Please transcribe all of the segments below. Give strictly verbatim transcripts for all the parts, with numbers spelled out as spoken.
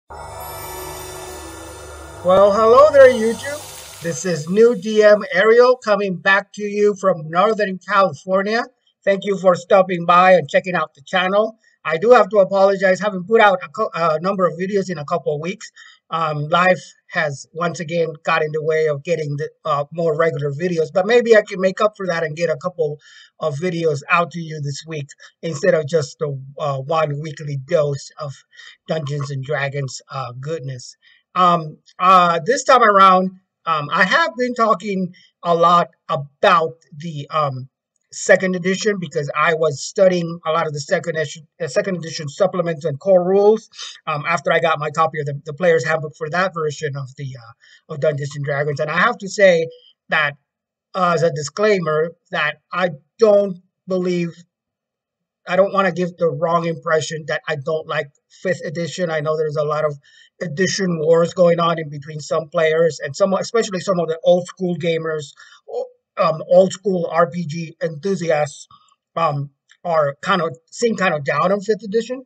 Well, hello there, YouTube. This is new D M Ariel coming back to you from Northern California. Thank you for stopping by and checking out the channel. I do have to apologize, haven't put out a, co- a number of videos in a couple of weeks. Um, life has once again got in the way of getting the, uh, more regular videos, but maybe I can make up for that and get a couple of videos out to you this week instead of just the uh, one weekly dose of Dungeons and Dragons uh, goodness. Um, uh, this time around, um, I have been talking a lot about the um, second edition because I was studying a lot of the second edition, uh, second edition supplements and core rules um, after I got my copy of the, the player's handbook for that version of the uh, of Dungeons and Dragons. And I have to say that uh, as a disclaimer, that I don't believe I don't want to give the wrong impression that I don't like fifth edition. I know there's a lot of edition wars going on in between some players and some, especially some of the old school gamers, um, old school R P G enthusiasts, um, are kind of seem kind of down on fifth edition.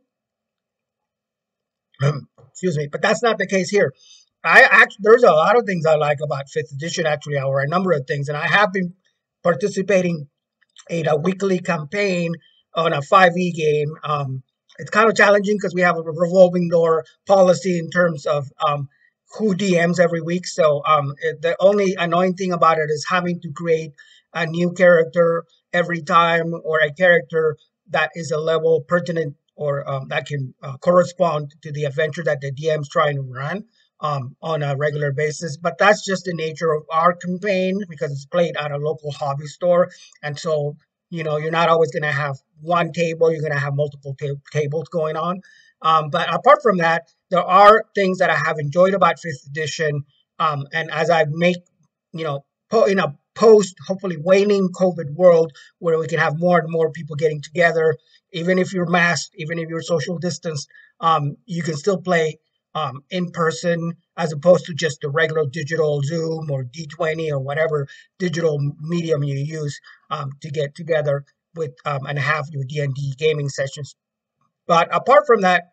Excuse me, but that's not the case here. I actually there's a lot of things I like about fifth edition actually, or a number of things, and I have been participating in a weekly campaign on a five e game. Um, it's kind of challenging because we have a revolving door policy in terms of um, who D Ms every week. So um, it, the only annoying thing about it is having to create a new character every time, or a character that is a level pertinent, or um, that can uh, correspond to the adventure that the D M's trying to run um, on a regular basis. But that's just the nature of our campaign because it's played at a local hobby store. And so, you know, you're not always going to have one table, you're going to have multiple ta- tables going on. Um, but apart from that, there are things that I have enjoyed about fifth edition. Um, and as I make, you know, po- in a post, hopefully waning COVID world where we can have more and more people getting together, even if you're masked, even if you're social distanced, um, you can still play um, in person as opposed to just the regular digital Zoom or D twenty or whatever digital medium you use um, to get together with um, and have your D and D gaming sessions. But apart from that,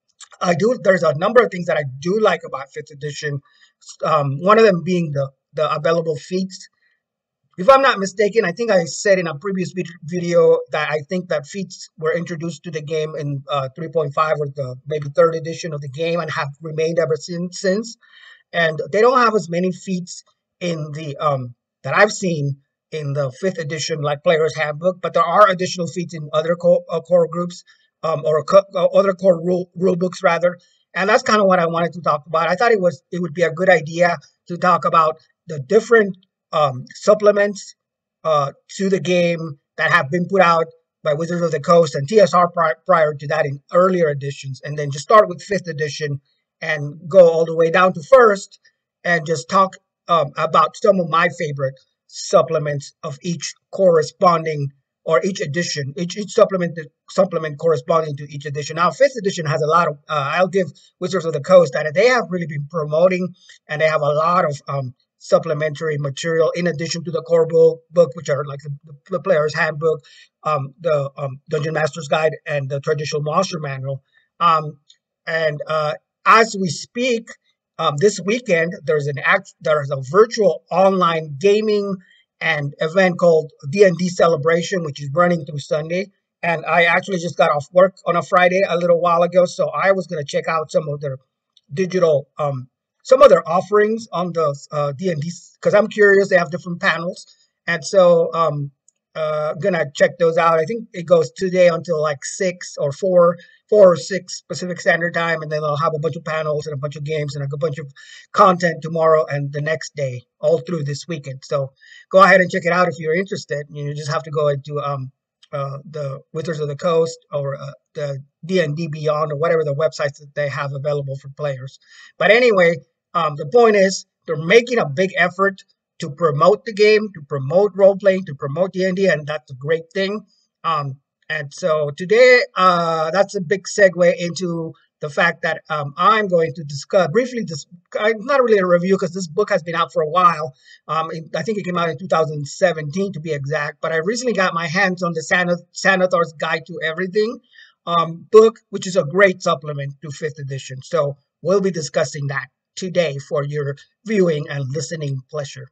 I do. There's a number of things that I do like about fifth edition. Um, one of them being the the available feats. If I'm not mistaken, I think I said in a previous video that I think that feats were introduced to the game in uh, three point five or the maybe third edition of the game and have remained ever since. Since, and they don't have as many feats in the um that I've seen in the fifth edition like player's handbook, but there are additional feats in other core, uh, core groups um or co- uh, other core rule rule books rather. And that's kind of what I wanted to talk about. I thought it was it would be a good idea to talk about the different um supplements uh to the game that have been put out by Wizards of the Coast and T S R pri- prior to that in earlier editions, and then just start with fifth edition and go all the way down to first and just talk um, about some of my favorite supplements of each corresponding or each edition, each each supplement supplement corresponding to each edition. Now, fifth edition has a lot of. Uh, I'll give Wizards of the Coast that they have really been promoting, and they have a lot of um, supplementary material in addition to the core book, book which are like the, the player's handbook, um, the um, Dungeon Master's Guide, and the Traditional Monster Manual. Um, and uh, as we speak, um, this weekend there's an act, there's a virtual online gaming and event called D and D Celebration, which is running through Sunday. And I actually just got off work on a Friday a little while ago, so I was gonna check out some of their digital, um, some of their offerings on the uh, D and D because I'm curious. They have different panels, and so um, uh, gonna check those out. I think it goes today until like six or four, four or six Pacific Standard Time, and then they'll have a bunch of panels and a bunch of games and a bunch of content tomorrow and the next day, all through this weekend. So go ahead and check it out if you're interested. You just have to go into um, uh, the Wizards of the Coast or uh, the D and D Beyond or whatever the websites that they have available for players. But anyway, um, the point is they're making a big effort to promote the game, to promote role playing, to promote D and D, and that's a great thing. Um, and so today, uh, that's a big segue into the fact that um, I'm going to discuss briefly. This not really a review because this book has been out for a while. Um, it, I think it came out in two thousand seventeen to be exact. But I recently got my hands on the Sanath, Sanathor's Guide to Everything um, book, which is a great supplement to fifth edition. So we'll be discussing that today for your viewing and listening pleasure.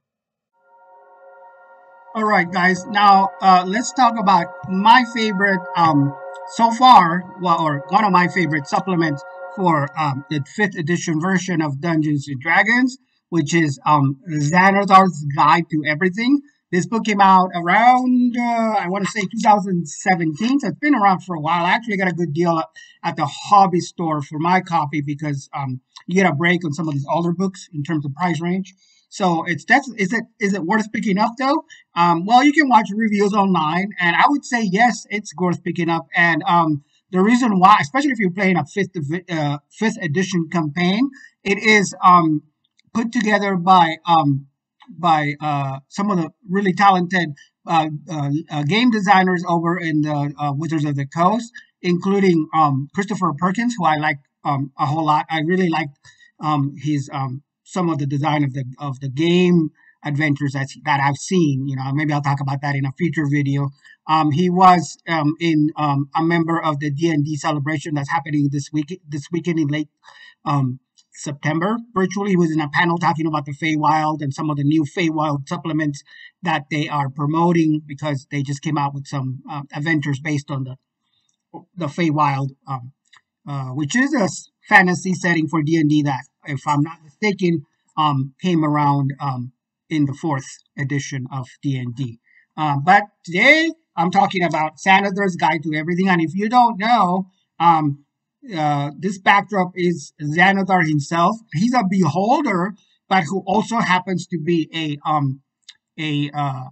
All right, guys. Now uh, let's talk about my favorite um, so far, well, or one of my favorite supplements for um, the fifth edition version of Dungeons and Dragons, which is um, Xanathar's Guide to Everything. This book came out around, uh, I want to say two thousand seventeen, so it's been around for a while. I actually got a good deal at, at the hobby store for my copy because um, you get a break on some of these older books in terms of price range. So it's that's is it is it worth picking up though? Um, well, you can watch reviews online, and I would say yes, it's worth picking up. And um, the reason why, especially if you're playing a fifth uh, fifth edition campaign, it is um, put together by um, by uh, some of the really talented uh, uh, uh, game designers over in the uh, Wizards of the Coast, including um, Christopher Perkins, who I like um, a whole lot. I really liked um, his um, some of the design of the of the game adventures that that I've seen. You know, maybe I'll talk about that in a future video. Um, he was um, in um, a member of the D and D celebration that's happening this week this weekend in late um, September. Virtually, he was in a panel talking about the Feywild and some of the new Feywild supplements that they are promoting because they just came out with some uh, adventures based on the the Feywild, um, uh, which is a fantasy setting for D and D that, if I'm not mistaken, um, came around um, in the fourth edition of D and D. Uh, but today, I'm talking about Xanathar's Guide to Everything. And if you don't know, um, uh, this backdrop is Xanathar himself. He's a beholder, but who also happens to be a um, a uh,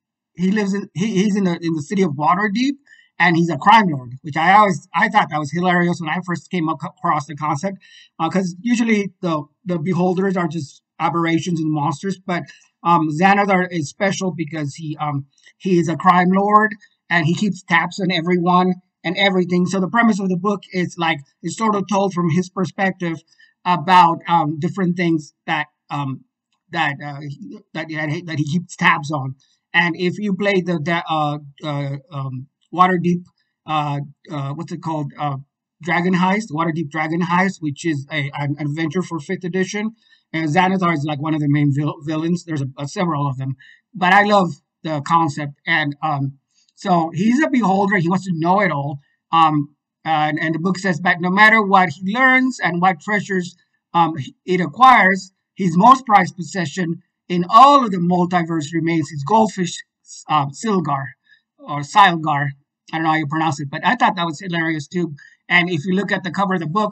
he lives in he, he's in the in the city of Waterdeep, and he's a crime lord, which I always I thought that was hilarious when I first came across the concept, because uh, usually the the beholders are just aberrations and monsters, but um, Xanathar is special because he um he is a crime lord and he keeps tabs on everyone and everything. So the premise of the book is like it's sort of told from his perspective about um different things that um that uh, that that he keeps tabs on. And if you play the uh, uh um Waterdeep, uh, uh, what's it called? Uh, Dragon Heist, Waterdeep Dragon Heist, which is a, an adventure for fifth edition. And Xanathar is like one of the main vil- villains. There's a, a, several of them, but I love the concept. And um, so he's a beholder. He wants to know it all. Um, and, and the book says, but no matter what he learns and what treasures um, it acquires, his most prized possession in all of the multiverse remains his goldfish, uh, Silgar. Or Silgar, I don't know how you pronounce it, but I thought that was hilarious too. And if you look at the cover of the book,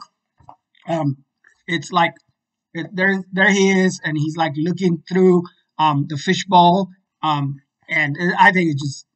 um, it's like it, there, there he is, and he's like looking through um, the fishbowl, um, and I think it's just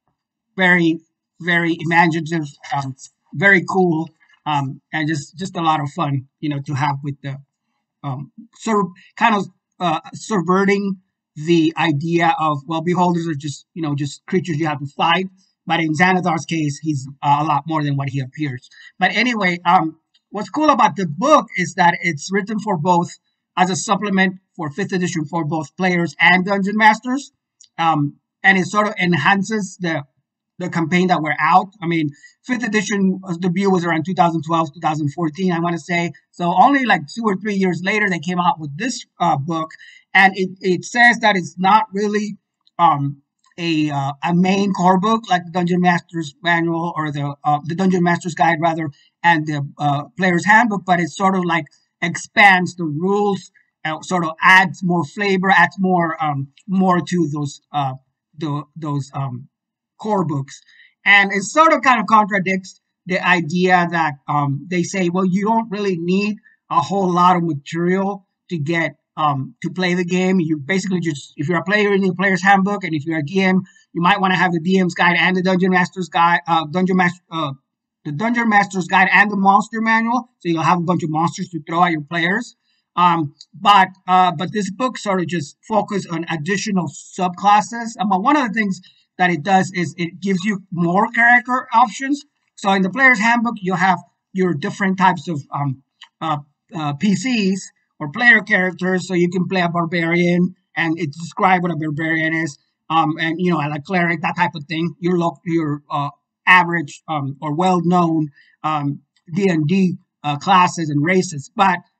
very, very imaginative, um, very cool, um, and just just a lot of fun, you know, to have with the um, sort of kind of uh, subverting the idea of, well, beholders are just, you know, just creatures you have to fight. But in Xanathar's case, he's uh, a lot more than what he appears. But anyway, um, what's cool about the book is that it's written for both as a supplement for fifth edition for both players and dungeon masters. Um, and it sort of enhances the the campaign that we're out. I mean, fifth edition debut was around two thousand twelve, two thousand fourteen, I want to say. So only like two or three years later, they came out with this uh, book. And it, it says that it's not really um, a uh, a main core book like the Dungeon Master's Manual or the uh, the Dungeon Master's Guide rather, and the uh, Player's Handbook, but it sort of like expands the rules, uh, sort of adds more flavor, adds more um, more to those uh, the, those um, core books, and it sort of kind of contradicts the idea that um, they say, well, you don't really need a whole lot of material to get. Um, to play the game. You basically just, if you're a player in the player's handbook, and if you're a D M, you might want to have the D M's guide and the Dungeon Master's guide, uh, Dungeon Master, uh, the Dungeon Master's guide and the Monster Manual. So you'll have a bunch of monsters to throw at your players. Um, but uh, but this book sort of just focus on additional subclasses. Um, one of the things that it does is it gives you more character options. So in the player's handbook, you'll have your different types of um, uh, uh, P Cs. Or player characters, so you can play a barbarian, and it describe what a barbarian is, um, and you know, like cleric, that type of thing. Your local, your uh, average um, or well-known um, D and D uh, classes and races. But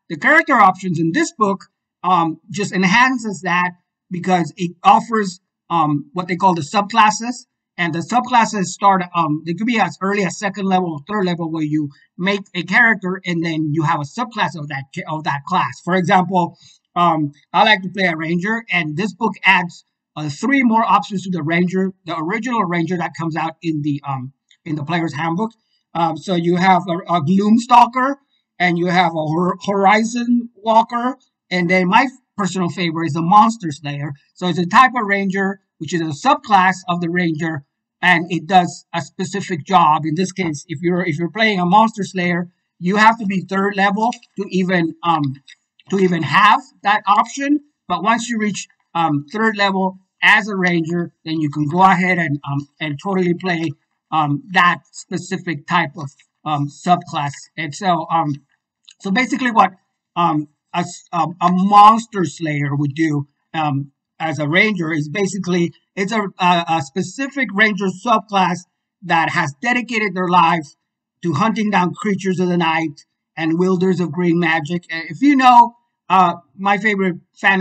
the character options in this book um, just enhances that because it offers um, what they call the subclasses. And the subclasses start, um, they could be as early as second level or third level where you make a character and then you have a subclass of that of that class. For example, um, I like to play a ranger, and this book adds uh, three more options to the ranger, the original ranger that comes out in the um, in the player's handbook. Um, so you have a, a gloom stalker, and you have a horizon walker, and then my personal favorite is a monster slayer. So it's a type of ranger which is a subclass of the ranger, and it does a specific job. In this case, if you're if you're playing a monster slayer, you have to be third level to even um to even have that option. But once you reach um third level as a ranger, then you can go ahead and um and totally play um that specific type of um subclass. And so um so basically what um a, a, a monster slayer would do um as a ranger is basically it's a, a, a specific ranger subclass that has dedicated their life to hunting down creatures of the night and wielders of green magic. If you know uh, my favorite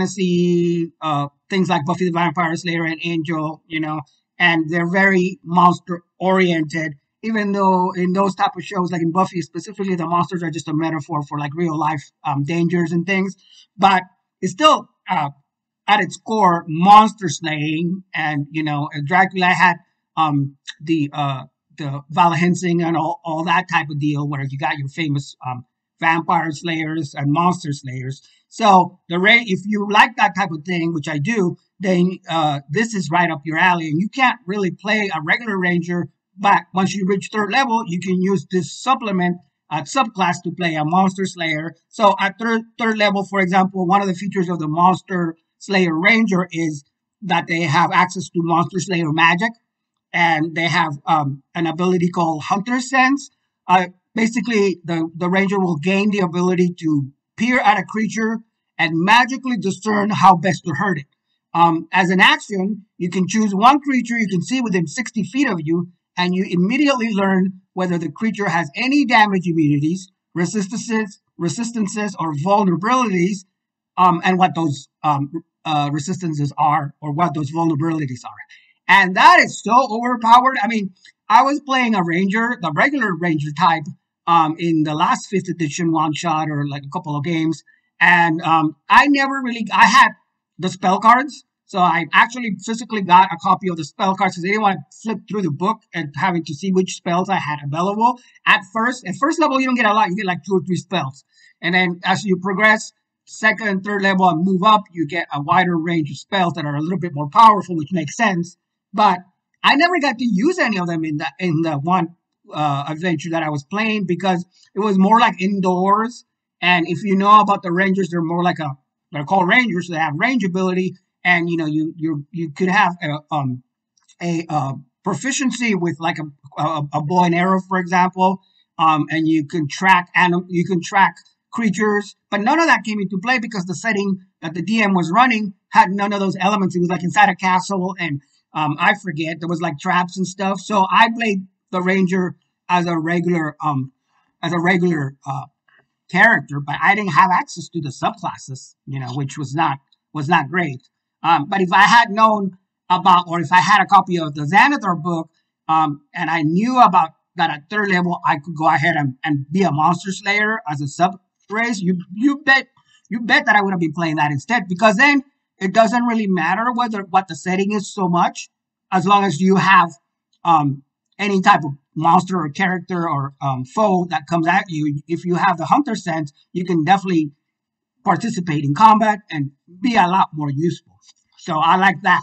fantasy uh, things like Buffy the Vampire Slayer and Angel, you know, and they're very monster oriented. Even though in those type of shows, like in Buffy specifically, the monsters are just a metaphor for like real life um, dangers and things, but it's still uh, at its core, monster slaying. And, you know, Dracula had um, the uh, the Val Helsing and all, all that type of deal where you got your famous um, vampire slayers and monster slayers. So the ra- if you like that type of thing, which I do, then uh, this is right up your alley. And you can't really play a regular ranger, but once you reach third level, you can use this supplement uh, subclass to play a monster slayer. So at third third level, for example, one of the features of the monster Slayer Ranger is that they have access to Monster Slayer magic, and they have um, an ability called Hunter Sense. Uh, basically, the, the Ranger will gain the ability to peer at a creature and magically discern how best to hurt it. Um, as an action, you can choose one creature you can see within sixty feet of you, and you immediately learn whether the creature has any damage immunities, resistances, resistances, or vulnerabilities, um, and what those um, uh, resistances are or what those vulnerabilities are. And that is so overpowered. I mean, I was playing a ranger, the regular ranger type, um, in the last fifth edition one shot or like a couple of games. And um, I never really, I had the spell cards. So I actually physically got a copy of the spell cards because I didn't want to flip through the book and having to see which spells I had available. At first, at first level, you don't get a lot. You get like two or three spells. And then as you progress, second and third level and move up, you get a wider range of spells that are a little bit more powerful, which makes sense. But I never got to use any of them in the in the one uh, adventure that I was playing because it was more like indoors. And if you know about the Rangers, they're more like a they're called Rangers. So they have range ability, and you know you you you could have a um a uh, proficiency with like a, a a bow and arrow, for example, um, and you can track anim- you can track creatures, but none of that came into play because the setting that the D M was running had none of those elements. It was like inside a castle, and um, I forget there was like traps and stuff. So I played the ranger as a regular um as a regular uh, character, but I didn't have access to the subclasses, you know, which was not was not great. Um, but if I had known about, or if I had a copy of the Xanathar book, um, and I knew about that at third level, I could go ahead and, and be a monster slayer as a sub race. You you bet you bet that I would have been playing that instead, because then it doesn't really matter whether what the setting is so much, as long as you have um, any type of monster or character or um, foe that comes at you. If you have the hunter sense, you can definitely participate in combat and be a lot more useful. So I like that.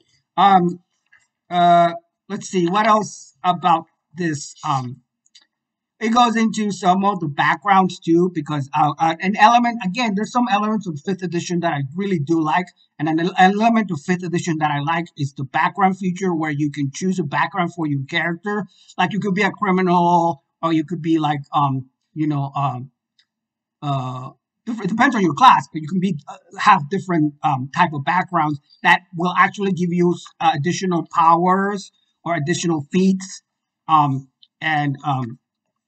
Um, uh, let's see what else about this. Um, it goes into some of the backgrounds too, because uh, uh, an element again, there's some elements of fifth edition that I really do like, and an element of fifth edition that I like is the background feature, where you can choose a background for your character. Like you could be a criminal, or you could be like, um, you know, um, uh, it depends on your class, but you can be uh, have different um, type of backgrounds that will actually give you uh, additional powers or additional feats, um, and um,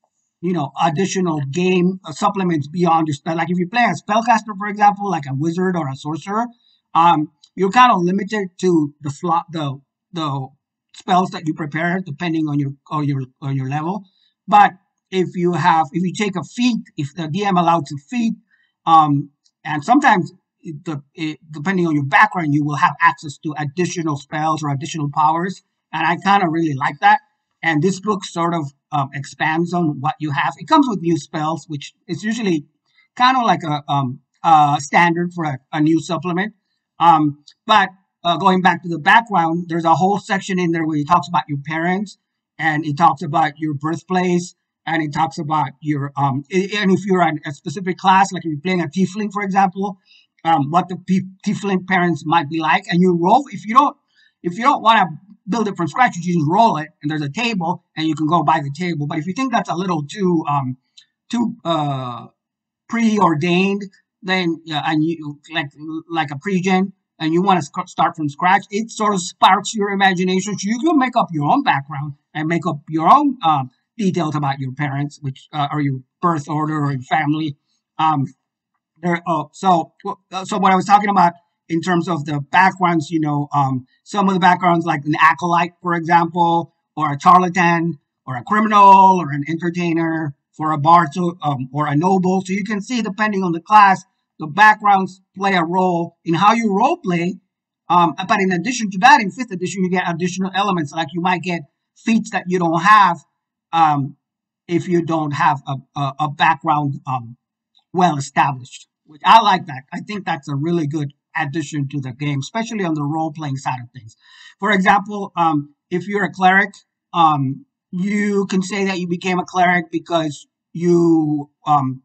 you know, additional game uh, supplements beyond your spell. Like if you play a spellcaster, for example, like a wizard or a sorcerer, um, you're kind of limited to the slot, the the spells that you prepare depending on your on your on your level. But if you have, if you take a feat, if the D M allows a feat, um, and sometimes it, the, it, depending on your background, you will have access to additional spells or additional powers, and I kind of really like that. And this book sort of um, expands on what you have. It comes with new spells, which is usually kind of like a um, uh, standard for a, a new supplement. Um, but uh, going back to the background, there's a whole section in there where it talks about your parents, and it talks about your birthplace, and it talks about your um, and if you're in a specific class, like if you're playing a tiefling, for example, um, what the pe- tiefling parents might be like, and you roll. If you don't, if you don't want to build it from scratch, you just roll it, and there's a table, and you can go by the table. But if you think that's a little too um, too uh, preordained, then yeah, and you like like a pregen, and you want to sc- start from scratch, it sort of sparks your imagination. So you can make up your own background and make up your own um, details about your parents, which uh, or your birth order or your family. Um, there, oh, so uh, so what I was talking about in terms of the backgrounds, you know, um, some of the backgrounds like an acolyte, for example, or a charlatan, or a criminal, or an entertainer, for a bard, so, um, or a noble. So you can see, depending on the class, the backgrounds play a role in how you role play. Um, but in addition to that, in fifth edition, you get additional elements, like you might get feats that you don't have um, if you don't have a, a, a background um, well established. Which I like that. I think that's a really good addition to the game, especially on the role playing side of things. For example, um, if you're a cleric, um, you can say that you became a cleric because you um,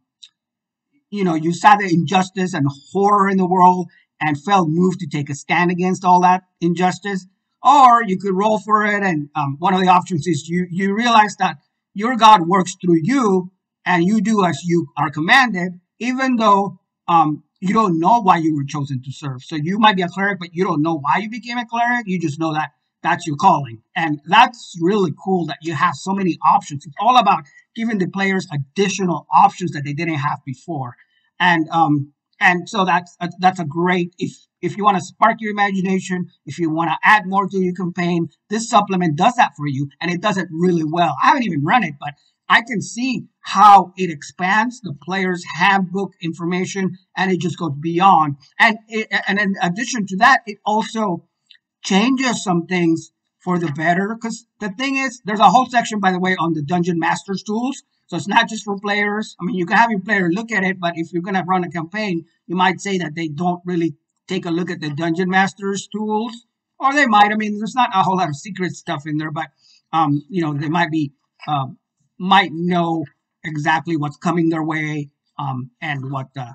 you know, you saw the injustice and horror in the world and felt moved to take a stand against all that injustice. Or you could roll for it, and um, one of the options is you you realize that your God works through you, and you do as you are commanded, even though um, you don't know why you were chosen to serve. So you might be a cleric, but you don't know why you became a cleric. You just know that that's your calling, and that's really cool that you have so many options. It's all about giving the players additional options that they didn't have before, and um, and so that's a, that's a great, if if you want to spark your imagination, if you want to add more to your campaign, this supplement does that for you, and it does it really well. I haven't even run it, but I can see how it expands the player's handbook information, and it just goes beyond. And it, and in addition to that, it also changes some things for the better. Because the thing is, there's a whole section, by the way, on the Dungeon Master's tools. So it's not just for players. I mean, you can have your player look at it, but if you're going to run a campaign, you might say that they don't really take a look at the Dungeon Master's tools, or they might. I mean, there's not a whole lot of secret stuff in there, but um, you know, they might be um, might know exactly what's coming their way, um, and what uh,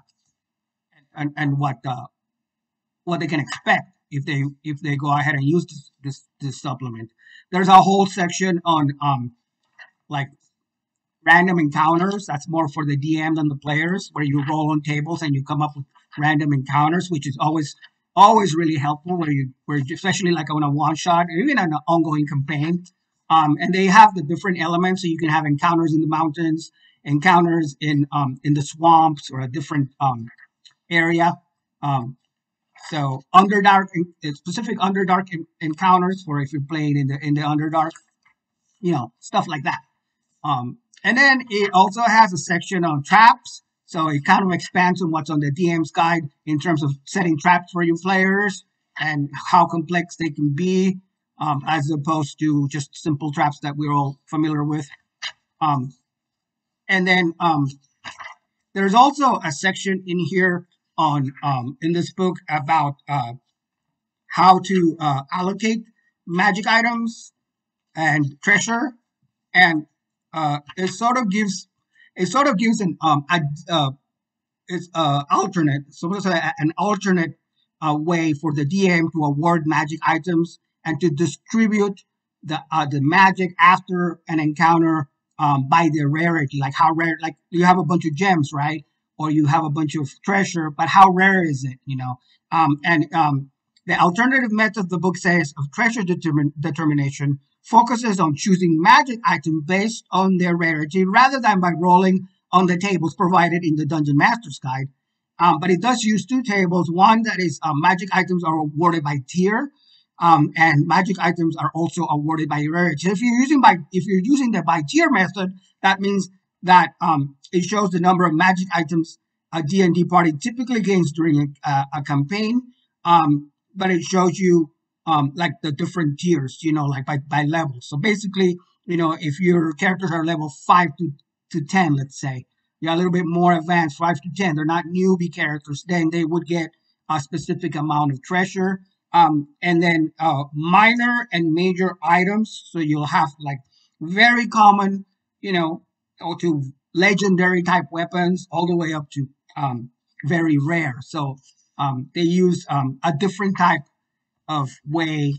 and and what uh, what they can expect if they if they go ahead and use this this, this supplement. There's a whole section on um like random encounters. That's more for the D M than the players, where you roll on tables and you come up with random encounters, which is always always really helpful. Where you where especially like on a one shot or even an ongoing campaign. Um, and they have the different elements, so you can have encounters in the mountains, encounters in um in the swamps, or a different um area. Um, so Underdark, specific Underdark encounters for if you're playing in the in the Underdark, you know, stuff like that. Um, and then it also has a section on traps. So it kind of expands on what's on the D M's guide in terms of setting traps for your players and how complex they can be, um, as opposed to just simple traps that we're all familiar with. Um, and then um, there's also a section in here on um, in this book about uh, how to uh, allocate magic items and treasure, and uh, it sort of gives it sort of gives an um a, uh, it's uh alternate so it's a, an alternate uh, way for the D M to award magic items and to distribute the uh, the magic after an encounter um, by their rarity, like how rare, like you have a bunch of gems, right? Or you have a bunch of treasure, but how rare is it, you know? Um, and um, the alternative method, the book says, of treasure determin- determination focuses on choosing magic items based on their rarity rather than by rolling on the tables provided in the Dungeon Master's Guide. Um, but it does use two tables. One that is uh, magic items are awarded by tier, um, and magic items are also awarded by rarity. If you're using by if you're using the by tier method, that means that um, it shows the number of magic items a D and D party typically gains during a, a campaign, um, but it shows you um, like the different tiers, you know, like by by level. So basically, you know, if your characters are level five to to ten, let's say, you're a little bit more advanced, five to ten. They're not newbie characters. Then they would get a specific amount of treasure. Um, and then uh, minor and major items. So you'll have like very common, you know, or to legendary type weapons, all the way up to um, very rare. So um, they use um, a different type of way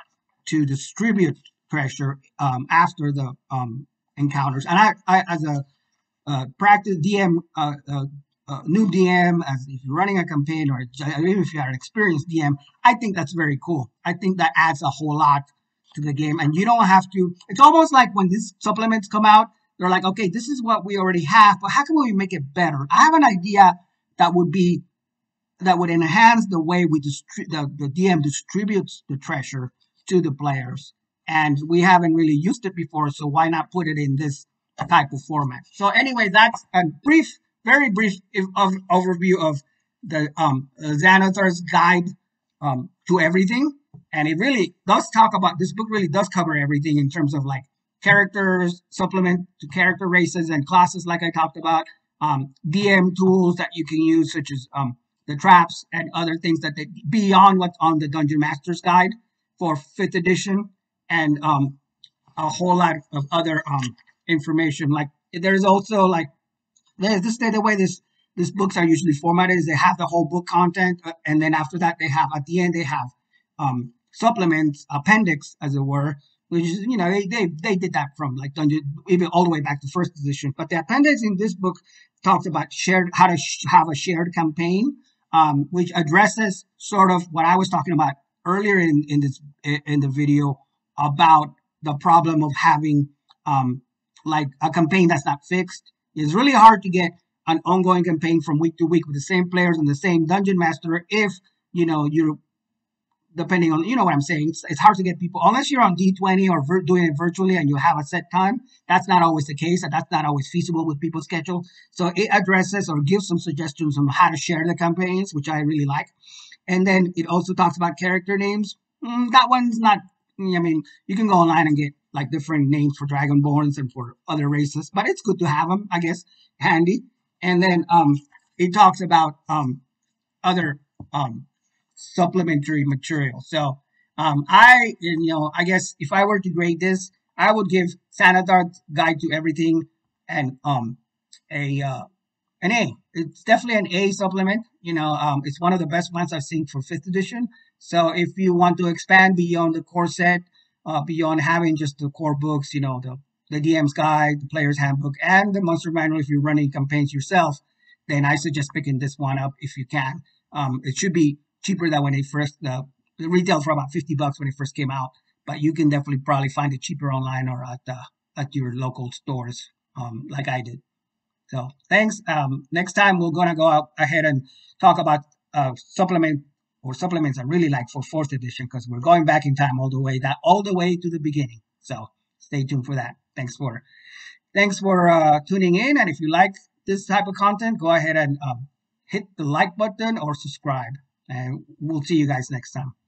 to distribute treasure um, after the um, encounters. And I, I as a uh, practice D M, uh, uh, uh, new D M, as if you're running a campaign, or even if you're an experienced D M, I think that's very cool. I think that adds a whole lot to the game, and you don't have to. It's almost like when these supplements come out, they're like, okay, this is what we already have, but how can we make it better? I have an idea that would be that would enhance the way we distri- the, the D M distributes the treasure to the players, and we haven't really used it before, so why not put it in this type of format? So anyway, that's a brief, very brief of, overview of the um, Xanathar's Guide um, to Everything, and it really does talk about, this book really does cover everything in terms of like characters, supplement to character races and classes, like I talked about, um, D M tools that you can use, such as um, the traps and other things that they, beyond what's on the Dungeon Master's Guide for fifth edition, and um, a whole lot of other um, information. Like there's also like there's this the way this these books are usually formatted is they have the whole book content, uh, and then after that they have at the end they have um, supplements, appendix as it were, which is, you know, they, they they did that from like Dungeon even all the way back to first edition. But the appendix in this book talks about shared how to sh- have a shared campaign, um, which addresses sort of what I was talking about earlier in in this in the video about the problem of having um, like a campaign that's not fixed. It's really hard to get an ongoing campaign from week to week with the same players and the same dungeon master if, you know, you're depending on, you know what I'm saying. It's, it's hard to get people, unless you're on D twenty or vir- doing it virtually and you have a set time. That's not always the case, and that's not always feasible with people's schedule. So it addresses or gives some suggestions on how to share the campaigns, which I really like. And then it also talks about character names. Mm, that one's not, I mean, you can go online and get like different names for Dragonborns and for other races, but it's good to have them, I guess, handy. And then um, it talks about um, other um, supplementary material. So um, I, you know, I guess if I were to grade this, I would give Xanathar's Guide to Everything and um, a uh, an A. It's definitely an A supplement. You know, um, it's one of the best ones I've seen for fifth edition. So if you want to expand beyond the core set, uh, beyond having just the core books, you know, the the D M's Guide, the Player's Handbook, and the Monster Manual, if you're running campaigns yourself, then I suggest picking this one up if you can. Um, it should be cheaper than when it first, uh, it retailed for about fifty bucks when it first came out, but you can definitely probably find it cheaper online or at uh, at your local stores, um, like I did. So thanks. Um, next time we're gonna go out ahead and talk about uh, supplement or supplements I really like for fourth edition, because we're going back in time all the way that all the way to the beginning. So stay tuned for that. Thanks for thanks for uh, tuning in, and if you like this type of content, go ahead and um, hit the like button or subscribe, and we'll see you guys next time.